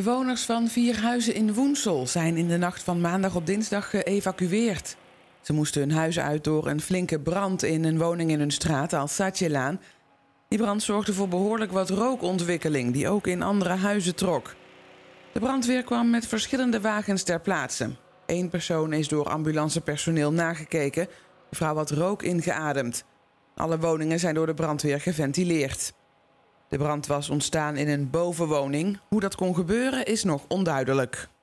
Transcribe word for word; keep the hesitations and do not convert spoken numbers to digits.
Bewoners van vier huizen in Woensel zijn in de nacht van maandag op dinsdag geëvacueerd. Ze moesten hun huis uit door een flinke brand in een woning in hun straat, Alsatjelaan. Die brand zorgde voor behoorlijk wat rookontwikkeling, die ook in andere huizen trok. De brandweer kwam met verschillende wagens ter plaatse. Eén persoon is door ambulancepersoneel nagekeken. De vrouw had rook ingeademd. Alle woningen zijn door de brandweer geventileerd. De brand was ontstaan in een bovenwoning. Hoe dat kon gebeuren is nog onduidelijk.